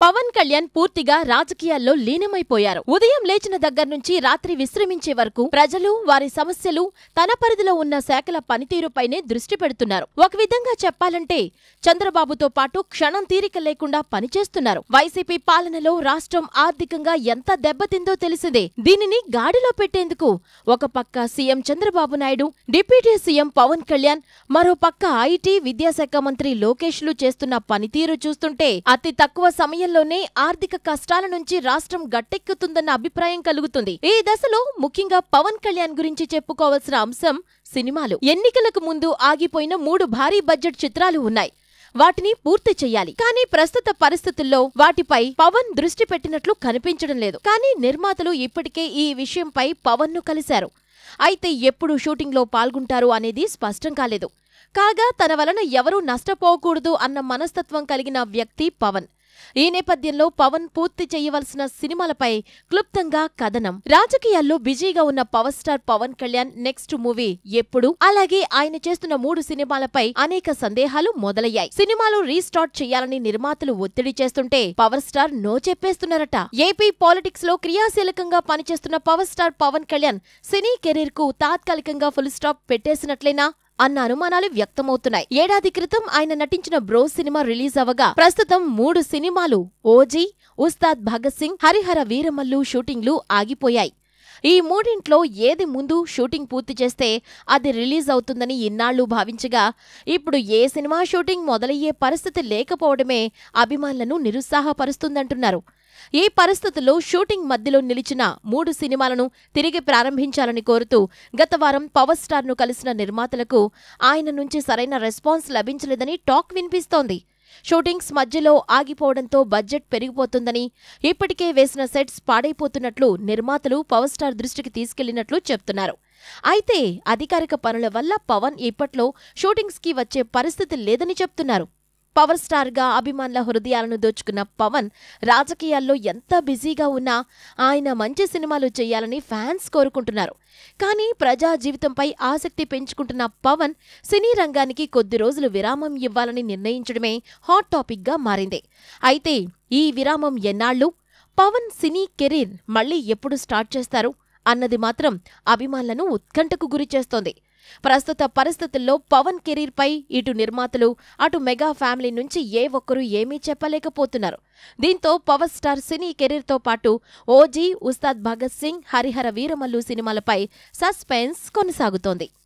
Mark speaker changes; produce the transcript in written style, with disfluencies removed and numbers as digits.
Speaker 1: పవన్ కళ్యాణ్ పూర్తిగా రాజకీయాల్లో లీనమైపోయారు. ఉదయం లేచిన దగ్గర నుంచి రాత్రి విశ్రమించే వరకు ప్రజలు, వారి సమస్యలు, తన పరిధిలో ఉన్న శాఖల పనితీరుపైనే దృష్టి పెడుతున్నారు. ఒక విధంగా చెప్పాలంటే చంద్రబాబుతో పాటు క్షణం తీరిక లేకుండా పనిచేస్తున్నారు. వైసీపీ పాలనలో రాష్ట్రం ఆర్థికంగా ఎంత దెబ్బతిందో తెలిసిందే. దీనిని గాడిలో పెట్టేందుకు ఒక పక్క CM Chandrababu Naidu, deputy CM Pawan Kalyan, మరో పక్క ఐటీ, విద్యాశాఖ మంత్రి లోకేష్ లు చేస్తున్న పనితీరు చూస్తుంటే అతి తక్కువ సమయంలోనే ఆర్థిక కష్టాల నుంచి రాష్ట్రం గట్టెక్కుతుందన్న అభిప్రాయం కలుగుతుంది. ఈ దశలో ముఖ్యంగా పవన్ కళ్యాణ్ గురించి చెప్పుకోవాల్సిన అంశం సినిమాలు. ఎన్నికలకు ముందు ఆగిపోయిన 3 భారీ బడ్జెట్ చిత్రాలు ఉన్నాయి. వాటిని పూర్తి చెయ్యాలి. కానీ ప్రస్తుత పరిస్థితుల్లో వాటిపై పవన్ దృష్టి పెట్టినట్లు కనిపించడం లేదు. కానీ నిర్మాతలు ఇప్పటికే ఈ విషయంపై పవన్ ను కలిశారు. అయితే ఎప్పుడు షూటింగ్లో పాల్గొంటారు అనేది స్పష్టం కాలేదు. కాగా తన వలన ఎవరూ నష్టపోకూడదు అన్న మనస్తత్వం కలిగిన వ్యక్తి పవన్. ఈ నేపథ్యంలో పవన్ పూర్తి చేయవలసిన సినిమాలపై క్లుప్తంగా కథనం. రాజకీయాల్లో బిజీగా ఉన్న power star Pawan Kalyan next movie ఎప్పుడు, అలాగే ఆయన చేస్తున్న 3 సినిమాలపై అనేక సందేహాలు మొదలయ్యాయి. సినిమాలు రీస్టార్ట్ చేయాలని నిర్మాతలు ఒత్తిడి చేస్తుంటే పవర్ స్టార్ నో చెప్పేస్తున్నారట. ఏపీ పాలిటిక్స్ లో క్రియాశీలకంగా పనిచేస్తున్న power star Pawan Kalyan cine career కు తాత్కాలికంగా ఫుల్ స్టాప్ పెట్టేసినట్లేనా అన్న అనుమానాలు వ్యక్తమవుతున్నాయి. ఏడాది క్రితం ఆయన నటించిన బ్రో సినిమా రిలీజ్ అవగా ప్రస్తుతం 3 సినిమాలు ఓజీ, ఉస్తాద్ భగత్ సింగ్, హరిహర వీరమల్లు షూటింగ్లు ఆగిపోయాయి. ఈ మూడింట్లో ఏది ముందు షూటింగ్ పూర్తి చేస్తే అది రిలీజ్ అవుతుందని ఇన్నాళ్లు భావించగా ఇప్పుడు ఏ సినిమా షూటింగ్ మొదలయ్యే పరిస్థితి లేకపోవడమే అభిమానులను నిరుత్సాహపరుస్తుందంటున్నారు. ఈ పరిస్థితుల్లో షూటింగ్ మధ్యలో నిలిచిన 3 సినిమాలను తిరిగి ప్రారంభించాలని కోరుతూ గత వారం పవర్ స్టార్ ను కలిసిన నిర్మాతలకు ఆయన నుంచి సరైన రెస్పాన్స్ లభించలేదని టాక్ వినిపిస్తోంది. షూటింగ్స్ మధ్యలో ఆగిపోవడంతో బడ్జెట్ పెరిగిపోతుందని, ఇప్పటికే వేసిన సెట్స్ పాడైపోతున్నట్లు నిర్మాతలు పవర్ స్టార్ దృష్టికి తీసుకెళ్లినట్లు చెప్తున్నారు. అయితే అధికారిక పనుల వల్ల పవన్ ఇప్పట్లో షూటింగ్స్ కి వచ్చే పరిస్థితి లేదని చెప్తున్నారు. పవర్ స్టార్ గా అభిమానుల హృదయాలను దోచుకున్న పవన్ రాజకీయాల్లో ఎంత బిజీగా ఉన్నా ఆయన మంచి సినిమాలు చేయాలని ఫ్యాన్స్ కోరుకుంటున్నారు. కానీ ప్రజా జీవితంపై ఆసక్తి పెంచుకుంటున్న పవన్ సినీ రంగానికి కొద్ది రోజులు విరామం ఇవ్వాలని నిర్ణయించడమే హాట్ టాపిక్ గా మారింది. అయితే ఈ విరామం ఎన్నాళ్లు, పవన్ సినీ కెరీర్ మళ్లీ ఎప్పుడు స్టార్ట్ చేస్తారు అన్నది మాత్రం అభిమానులను ఉత్కంఠకు గురిచేస్తోంది. ప్రస్తుత పరిస్థితుల్లో పవన్ కెరీర్ పై ఇటు నిర్మాతలు, అటు మెగా ఫ్యామిలీ నుంచి ఏ ఒక్కరూ ఏమీ చెప్పలేకపోతున్నారు. దీంతో పవర్ స్టార్ సినీ కెరీర్తో పాటు ఓజీ, ఉస్తాద్ భగత్ సింగ్, హరిహర వీరమల్లు సినిమాలపై సస్పెన్స్ కొనసాగుతోంది.